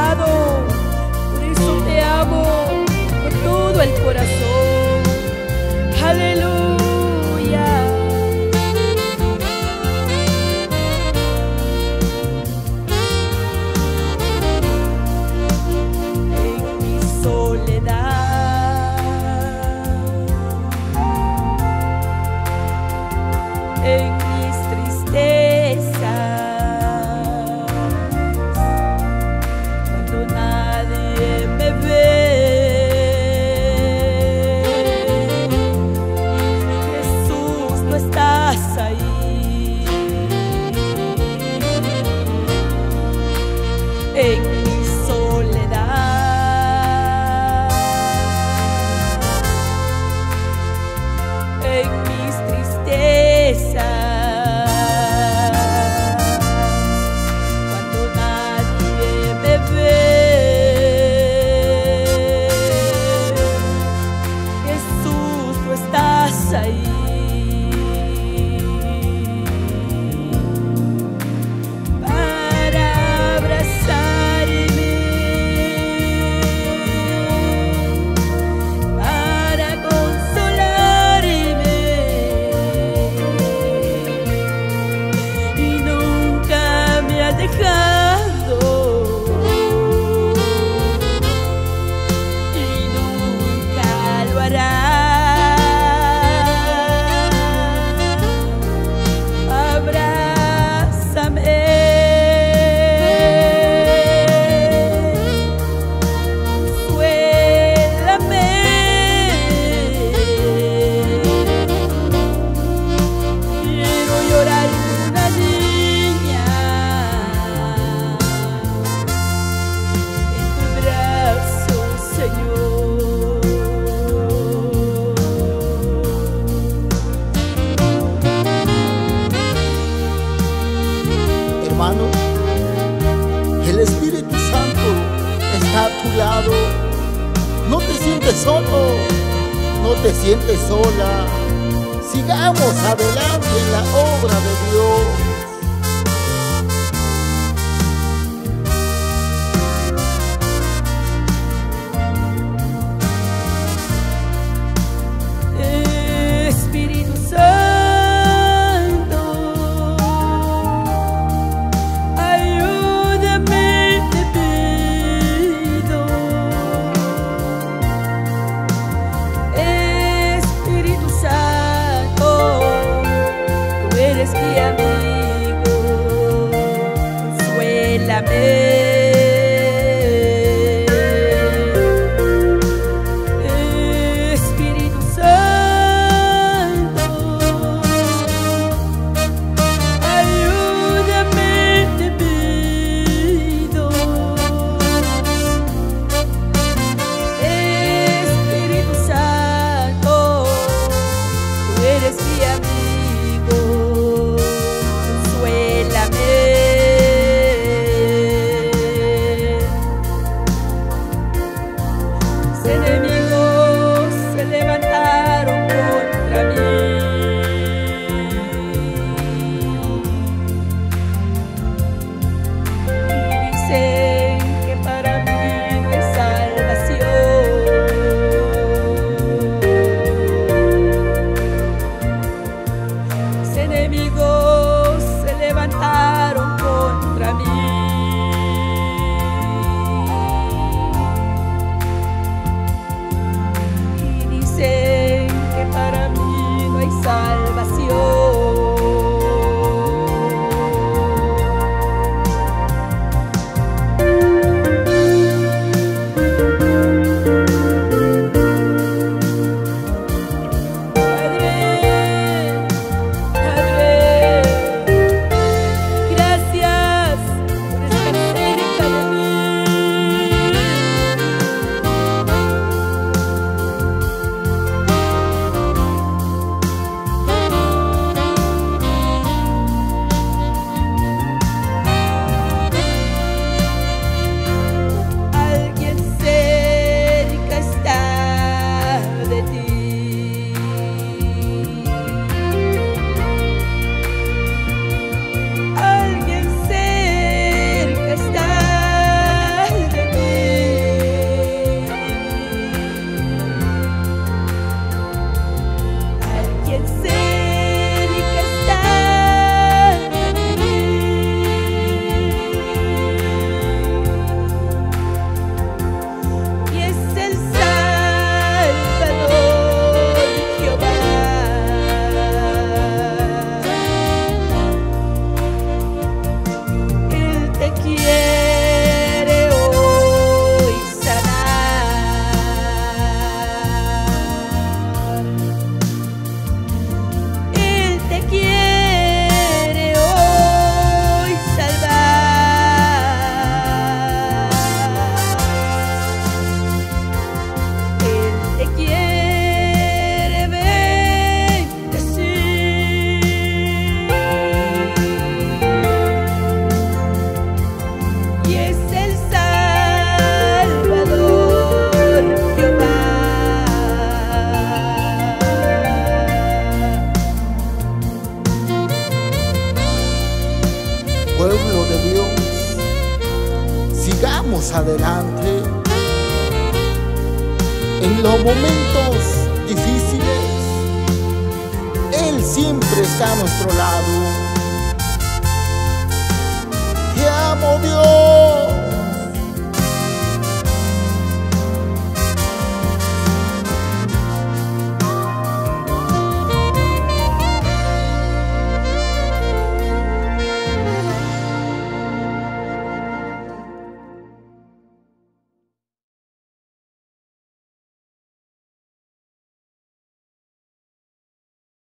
amado. Por eso te amo con todo el corazón. Aleluya. En mi soledad, en mis tristezas, cuando nadie me ve, Jesús, no estás ahí. En mi soledad, en mis tristezas, cuando nadie me ve, Jesús, tú estás ahí. Para abrazarme, para consolarme, y nunca me ha dejado, y nunca lo hará. Abrázame, suélame, quiero llorar como una niña en tu brazo, Señor. Hermano, el Espíritu Santo está a tu lado. No te sientes solo, no te sientes sola. Sigamos adelante en la obra de Dios. Espíritu Santo, ayúdame, te pido. Espíritu Santo, tú eres mi amigo, consuélame. Espíritu Santo, ayúdame, te pido. Espíritu Santo, tú eres mi amigo, consuélame. Los enemigos se levantaron contra mí y dicen que para mí no hay salvación. Los enemigos se levantaron contra mí y dicen que para mí no hay salvación. Padre, Padre, gracias por estar cerca de mí. En los momentos difíciles, Él siempre está a nuestro lado. Te amo, Dios.